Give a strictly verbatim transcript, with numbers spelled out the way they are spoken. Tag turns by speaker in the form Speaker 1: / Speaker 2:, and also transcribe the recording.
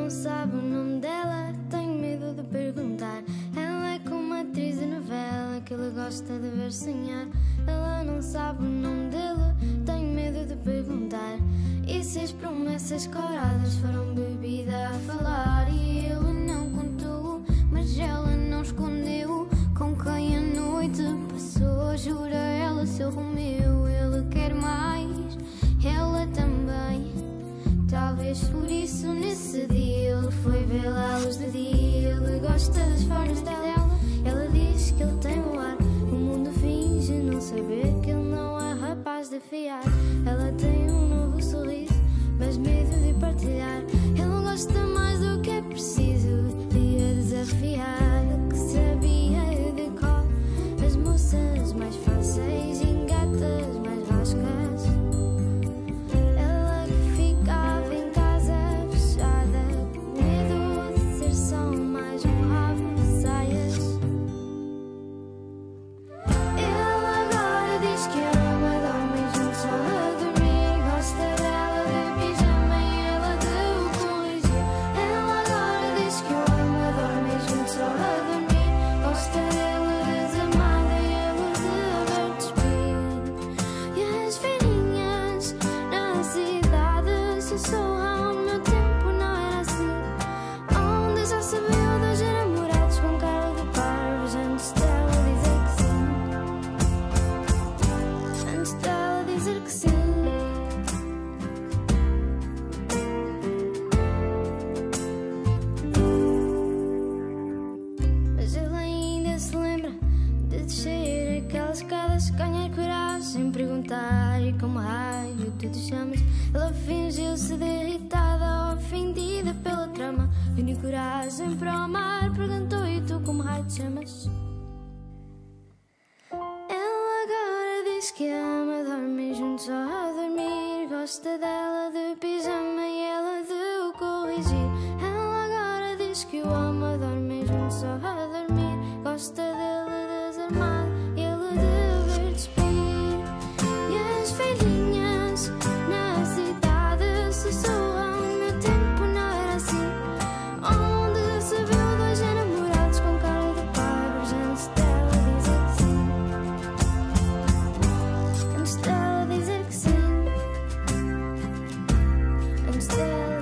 Speaker 1: não sabe o nome dela, tenho medo de perguntar. Ela é como uma atriz de novela que ele gosta de ver sonhar. Ela não sabe o nome dele, tenho medo de perguntar. E se as promessas coradas foram bebida a falar? E ele não contou, mas ela não escondeu com quem a noite passou. Jura ela seu Romeu, ele quer mais, ela também. Talvez por isso nesse dia ele foi vê-la à luz do dia. Ele gosta das formas dela, ela diz que ele tem o ar. O mundo finge não saber que ele não é rapaz de fiar. Ela tem um novo sorriso, mas medo de partilhar. Ele gosta mais do que é preciso de a desafiar. Ele que sabia de cor as moças mais fáceis, ingatas mais rascas. Ela que ficava em casa fechada, com medo de ser só mais um rabo de saias. Ele agora diz que ama, dorme junto só a dormir. Gosta dela de pijama e ela de o corrigir. Ele agora diz que ama, dorme junto só a dormir. Gosta dela desamada e ela de a ver despir. E as velhinhas na cidade sussurram: no meu tempo não era assim. Onde já se viu dois namorados com cara de parvos antes dela dizer que sim. Antes dela dizer que sim. Mas ele ainda se lembra de descer aquelas escadas, ganhar coragem, perguntar e como raio tu te chamas. Ela fingiu-se de irritada, ofendida pela trama. Uniu coragem para o amar, perguntou: e tu como raio te chamas? Ela agora diz que ama, dorme juntos só a dormir. Gosta dela de pijama e ela de o corrigir. Ela agora diz que o ama, dorme juntos só a dormir. Gosta dele desarmado e ele de ver despir. E as velhinhas na cidade sussurram: no meu tempo não era assim. Onde já se viu dois namorados com cara de parvos antes dela dizer que sim. Antes dela dizer que sim. Antes dela